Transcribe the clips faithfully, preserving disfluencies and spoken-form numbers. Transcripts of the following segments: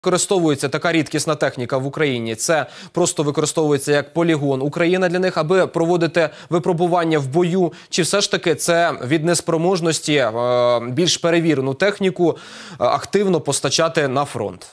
Використовується така рідкісна техніка в Україні? Це просто використовується як полігон Україна для них, аби проводити випробування в бою? Чи все ж таки це від неспроможності е, більш перевірену техніку е, активно постачати на фронт?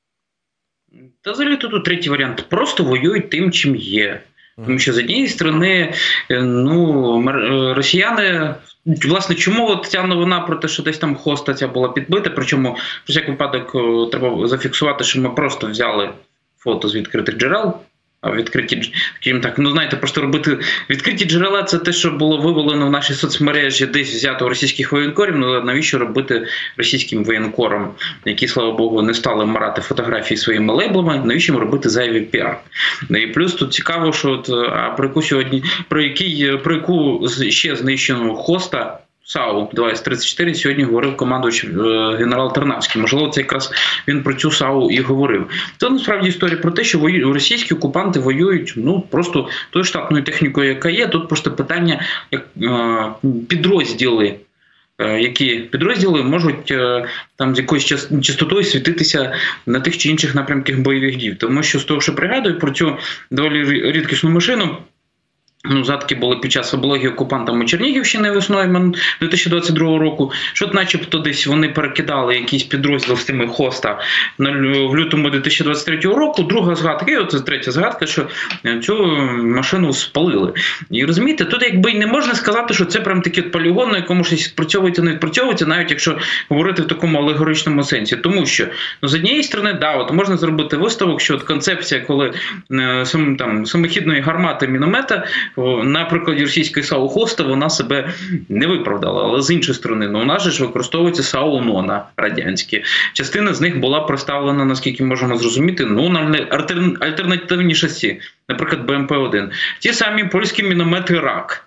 Та взагалі тут третій варіант. Просто воюють тим, чим є. Тому що з однієї сторони, ну, росіяни, власне, чому от ця новина про те, що десь там хоста ця була підбита, причому, про всяк випадок, треба зафіксувати, що ми просто взяли фото з відкритих джерел, а відкриті, скажімо так, ну, знаєте, просто робити відкриті джерела – це те, що було вивалено в нашій соцмережі, десь взято у російських воєнкорів, ну, навіщо робити російським воєнкорам, які, слава Богу, не стали марати фотографії своїми лейблами, навіщо робити зайвий піар? І плюс тут цікаво, що от, а про яку сьогодні, про який, про яку ще знищену хоста, САУ два ес тридцять чотири сьогодні говорив командувач генерал Тарнавський. Можливо, це якраз він про цю САУ і говорив. Це насправді історія про те, що воюють, російські окупанти воюють ну просто тою штатною технікою, яка є. Тут просто питання, як підрозділи, які підрозділи можуть там з якоюсь частотою світитися на тих чи інших напрямках бойових дій. Тому що з того, що пригадую про цю доволі рідкісну машину, ну, задки були під час облоги окупантами Чернігівщини весною дві тисячі двадцять другого року, що начебто десь вони перекидали якийсь підрозділ з тими хоста в лютому дві тисячі двадцять третього року. Друга згадка, і от третя згадка, що цю машину спалили. І розумієте, тут якби й не можна сказати, що це прям такий полігон, на якому щось відпрацьовується, не відпрацьовується, навіть якщо говорити в такому алегоричному сенсі. Тому що, ну, з однієї сторони, да, от можна зробити виставок, що от концепція, коли е, сам, там, самохідної гармати міномета на прикладі російської САУ Хоста вона себе не виправдала. Але з іншої сторони, ну у нас же ж використовується САУ Нона радянські. Частина з них була представлена, наскільки можемо зрозуміти, ну на альтернативні шасі, наприклад, Б М П один. Ті самі польські міномети РАК,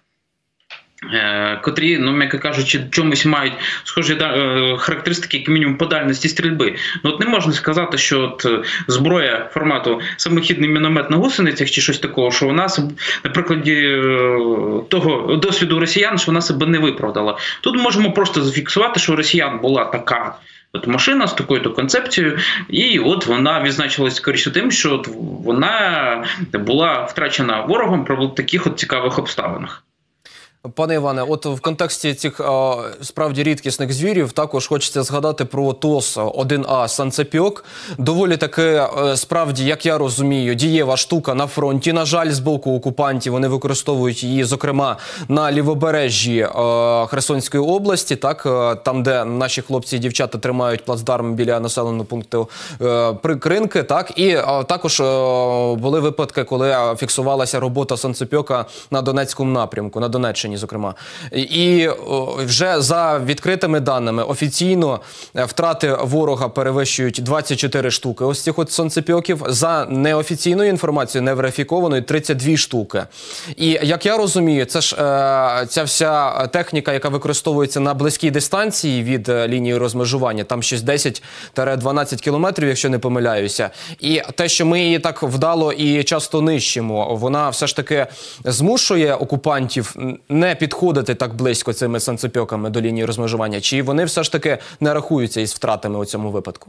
котрі, ну, м'яко кажучи, чомусь мають схожі характеристики, як мінімум, по дальності стрільби. Ну, от не можна сказати, що от зброя формату самохідний міномет на гусеницях чи щось такого, що вона, на прикладі того досвіду росіян, що вона себе не виправдала. Тут можемо просто зафіксувати, що у росіян була така от машина з такою-то концепцією, і от вона відзначилась скоріше тим, що от вона була втрачена ворогом при таких от цікавих обставинах. Пане Іване, от в контексті цих а, справді рідкісних звірів також хочеться згадати про ТОС один А «Санцепьок». Доволі таки, справді, як я розумію, дієва штука на фронті. На жаль, з боку окупантів вони використовують її, зокрема, на лівобережжі а, Херсонської області, так, там, де наші хлопці і дівчата тримають плацдарм біля населеного пункту а, Кринки, так, і а, також а, були випадки, коли фіксувалася робота «Санцепьока» на Донецькому напрямку, на Донеччині, зокрема. І вже за відкритими даними офіційно втрати ворога перевищують двадцять чотири штуки ось цих от сонцепьоків. За неофіційною інформацією, неверифікованою, тридцять дві штуки. І, як я розумію, це ж е, ця вся техніка, яка використовується на близькій дистанції від лінії розмежування, там щось десять - дванадцять кілометрів, якщо не помиляюся. І те, що ми її так вдало і часто нищимо, вона все ж таки змушує окупантів не не підходити так близько цими санцепьоками до лінії розмежування? Чи вони все ж таки не рахуються із втратами у цьому випадку?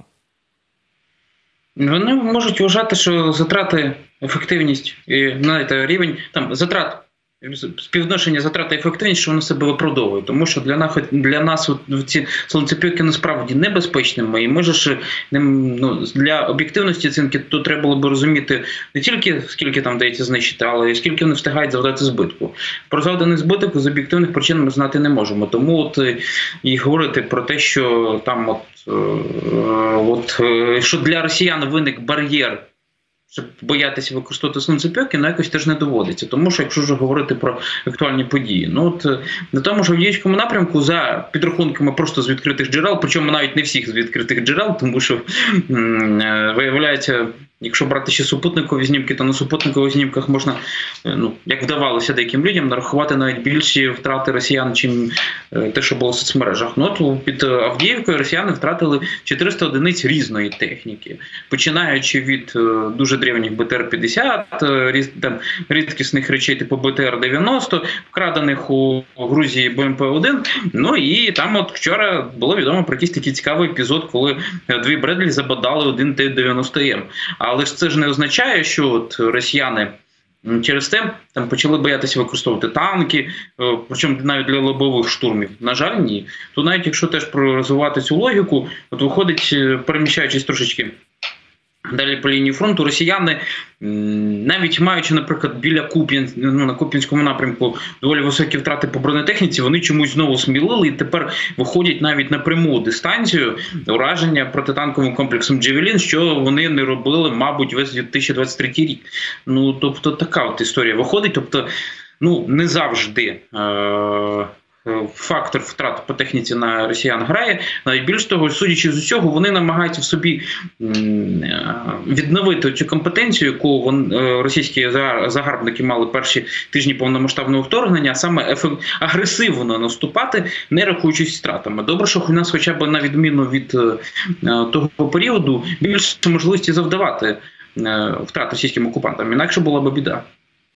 Вони можуть вважати, що затрати, ефективність і, знаєте, рівень там затрат, співвідношення затрат і ефективність, що воно себе виправдовує. Тому що для нас, для нас ці санцепьоки насправді небезпечними. І може ж, ну, для об'єктивності оцінки тут треба було б розуміти не тільки скільки там вдається знищити, але і скільки вони встигають завдати збитку. Про завданий збиток з об'єктивних причин ми знати не можемо. Тому от і говорити про те, що там от, от що для росіян виник бар'єр, щоб боятися використовувати сонцепьоки, ну якось теж не доводиться. Тому що, якщо вже говорити про актуальні події, ну от на тому ж Авдіївському напрямку, за підрахунками просто з відкритих джерел, причому навіть не всіх з відкритих джерел, тому що м виявляється, Якщо брати ще супутникові знімки, то на супутникових знімках можна, ну, як вдавалося деяким людям, нарахувати навіть більші втрати росіян, чим те, що було в соцмережах. Ну, от під Авдіївкою росіяни втратили чотириста одиниць різної техніки, починаючи від дуже древніх Бе Те Ер п'ятдесят, там, рідкісних речей типу Бе Те Ер дев'яносто, вкрадених у Грузії Бе Ем Пе один. Ну і там от вчора було відомо про якийсь такий цікавий епізод, коли дві Бредлі забадали один Те дев'яносто Ем. Але ж це ж не означає, що от росіяни через те там почали боятися використовувати танки, причому навіть для лобових штурмів. На жаль, ні. То навіть якщо теж розвивати цю логіку, от виходить, переміщаючись трошечки далі по лінії фронту, росіяни, навіть маючи, наприклад, біля Куп'ян, ну, на Куп'янському напрямку доволі високі втрати по бронетехніці, вони чомусь знову смілили і тепер виходять навіть на пряму дистанцію ураження протитанковим комплексом «Джавелін», що вони не робили, мабуть, весь дві тисячі двадцять третій рік. Ну, тобто така от історія виходить. Тобто, ну, не завжди е- фактор втрат по техніці на росіян грає. Навіть більш того, судячи з усього, вони намагаються в собі відновити цю компетенцію, яку вони, російські загарбники мали перші тижні повномасштабного вторгнення, а саме агресивно наступати, не рахуючись втратами. Добре, що у нас хоча б на відміну від того періоду більше можливості завдавати втрат російським окупантам, інакше була б біда.